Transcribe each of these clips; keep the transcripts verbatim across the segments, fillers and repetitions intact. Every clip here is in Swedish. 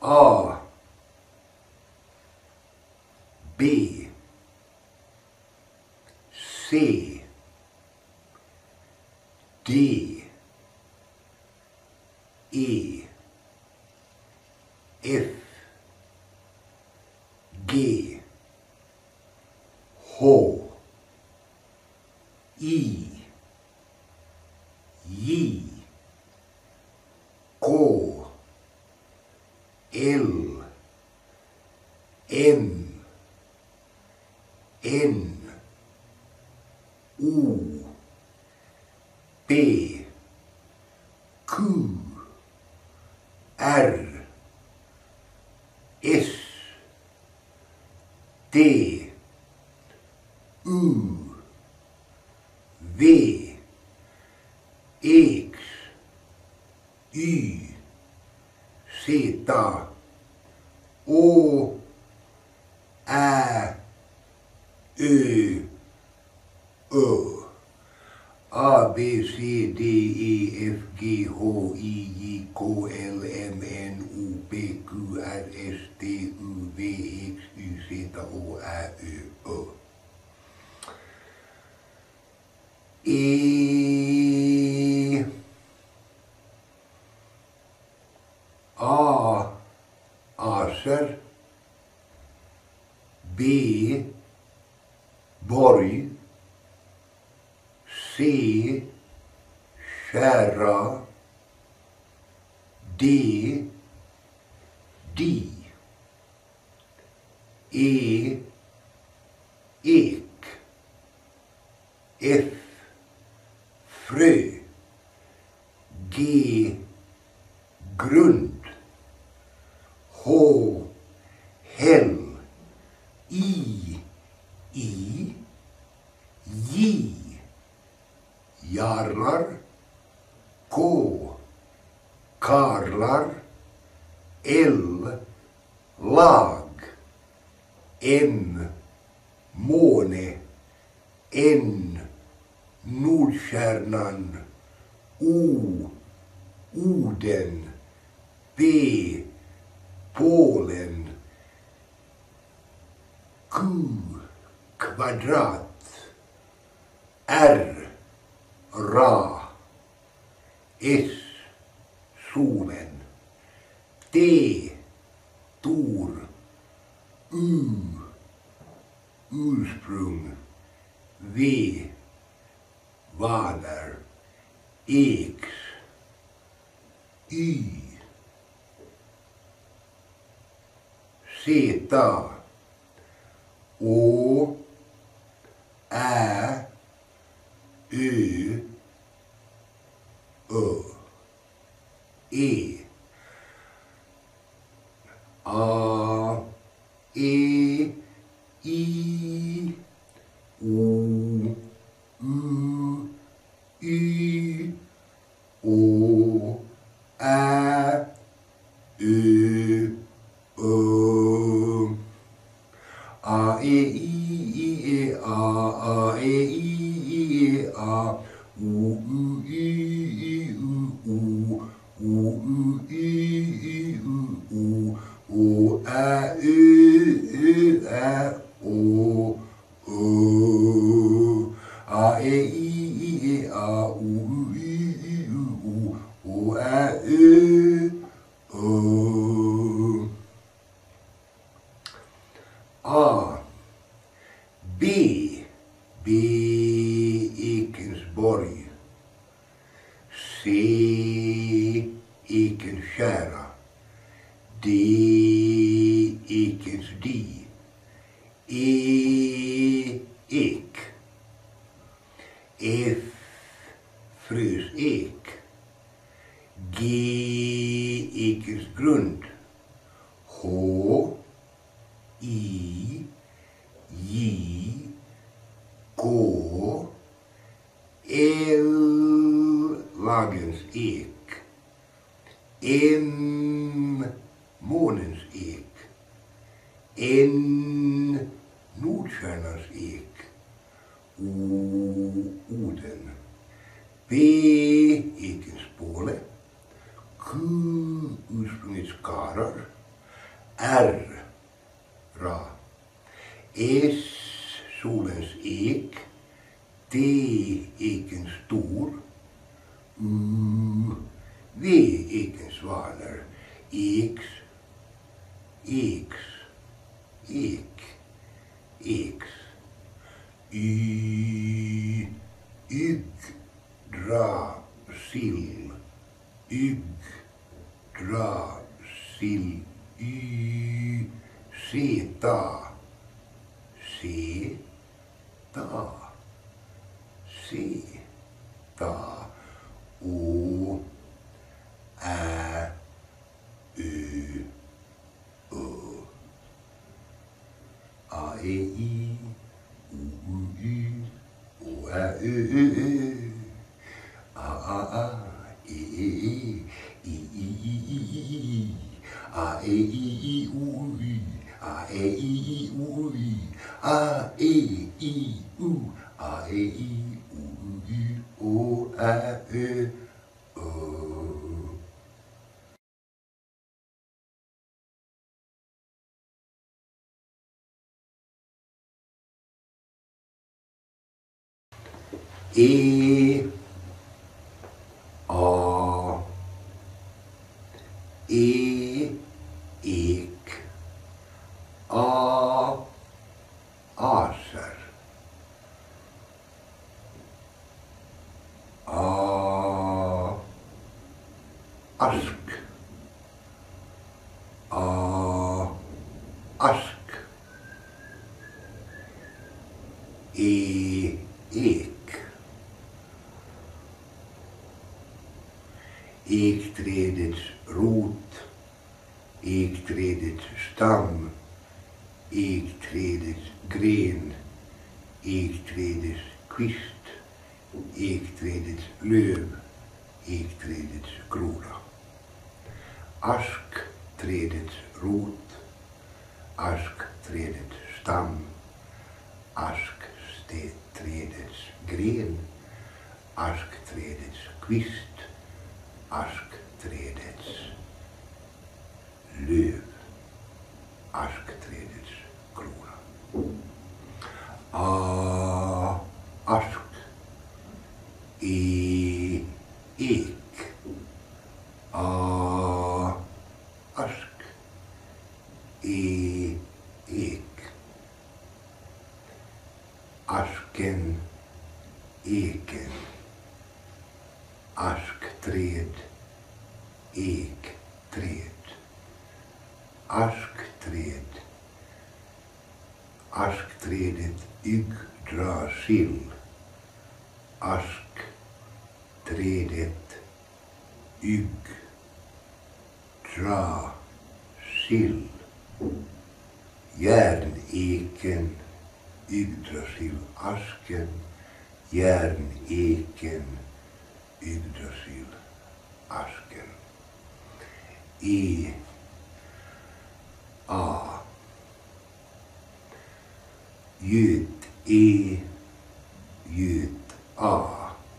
A, B, C, D, E, F, G, H, I, J, K, L, M, N, O, P, Q, R, S, T, U, V, X, Y, Z, O, Ä, Ö, Ö. A, B, C, D, E, F, G, H, I, J, K, L, M, N, O, P, Q, R, S, T, U, V, X, Y, Z, O, Ä, Ö, Ö. E, A, Aser, B, Borg, C, Kära, D, Di, E, Ek, F, Frö, G, Grund, H, Häll, I, I, J, Jarlar, K, Karlar, L, Lag, M, Måne, N, Nordstjärnan, O, Oden, P, Polen, Q, kvadrat, R, Ra, S, solen, T, Tor, U, ursprung, V, Valar, X, Y, Z, Å, Ä, Ö, Ö, E, A, E, I, O, U, Y, Å, Ä, Ö, Ö. A, E, I, I, E, A, A, E, I, I, E, A, O, U, Y, Y, U, O, O, U, Y, Y, U, O, Å, Ä, Ö, Ö, Ä, Å, Ö. A, E, I, I, E, A, O, U, Y, Y, U, O, Å, Ä, Ö, Ö. A, B, B, Ekensborg, C, Ekenskära, D, Ekensdi, E, Ek, F, Frös Ek, G, Ekensgrund, H, I, J, K, L, Lagens ek, M, Månens ek, N, Nordstjärnans ek, O, Oden, P, Ekens påle, Q, ursprungets karar, R. Ra. S. Solens ek. T. Eken stor. U. V. Eken svaner. X. X. Ek. X. Y. Yggdrasil. Yggdrasil. Y. Zeta. Zeta. Zeta. O. Ä. Ö. Ö. A. E. I. O. U. Y. O. Ä. Ö. Ö. Ö. A. A. A. E. E. E. I. I. I. I. I. A. E. I. I. O. Y. A. E. I. I. O. Y. A. E. I. O. A. E. I. O. Y. O. Ä. Ö. Ö. E. A. E. Ek. A. Aser. A. Ask. A. Ask. E. Ek. Ekträdets rot. Ekträdets stam. Ekträdets gren. Ekträdets kvist. Ekträdets löv. Ekträdets krona. Askträdets rot. Askträdets stam. Askträdets gren. Askträdets kvist. Askträdets löv. Askträdets krona. A. Ask. E. Ek. A. Ask. E. Ek. Asken. Eken. Askträd. Ekträd. Askträd. Askträdet Yggdrasil. Askträdet Yggdrasil. Järneken Yggdrasil. Asken. Järneken Yggdrasil. Asken. E. A. Göt. E. Göt. A.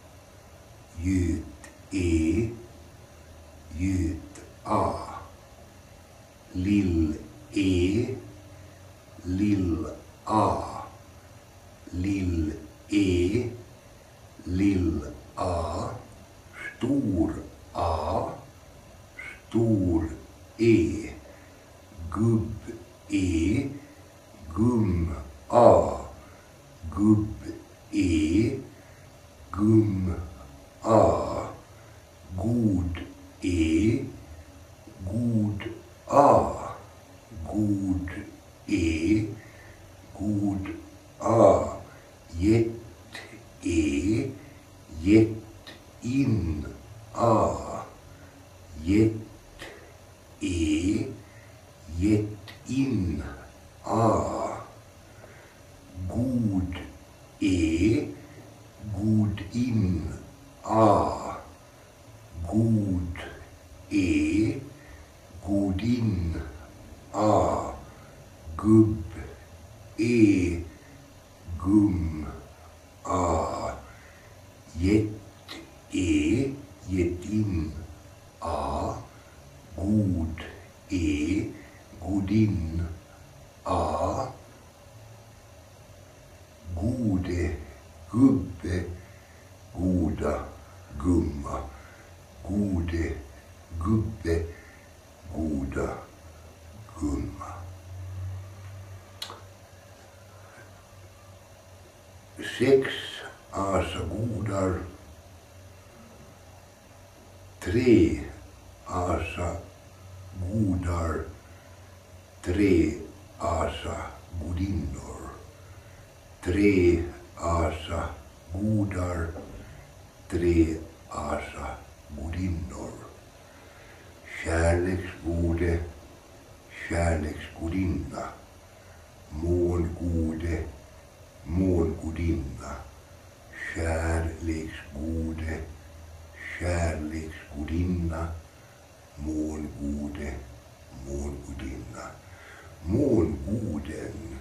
Göt. E. Göt. A. Lill. E. Lill. A. Lill. E. Lill. A. Stor. A. Stor. E. Gubb. E. Gum. A. Gubb. E. Gum. A. God. E. God. A. God. E. God. A. Get. E. Get. In. A. Get. E. Get. In. A. God. E. God. In. A. God. E. God. In. A. Gubb. E. Gum. A. Get. E. Get. In. A. God. E. God. sex asagudar, tre asagudar, tre asagudinnor, tre asagudar, tre asagudinnor, kärleksgode, kärleksgudinna, mångode, mångudinna, kärleksgode, kärleksgudinna, mångode, mångudinna, mångoden,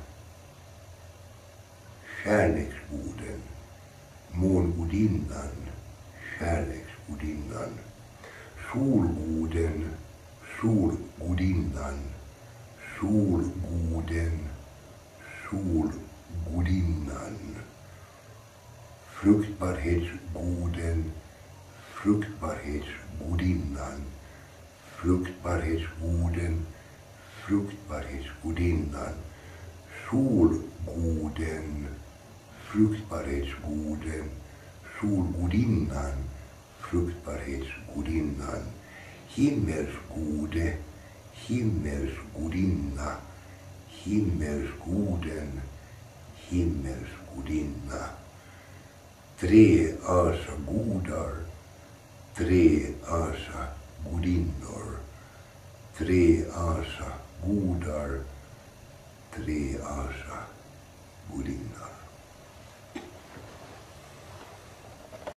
kärleksgoden, mångudinnan, kärleksgudinnan, solgoden, solgudinnan, solgoden, solgudinnan, fruktbarhetsgoden, fruktbarhetsgudinnan, fruktbarhetsgoden, fruktbarhetsgudinnan, solgoden, fruktbarhetsgoden, solgudinnan, fruktbarhetsgudinnan, himmelsgode, himmelsgudinna, himmelsgoden, himmelsgudinna, tre asagudar, tre asagudinnor, tre asagudar, tre asagudinnor.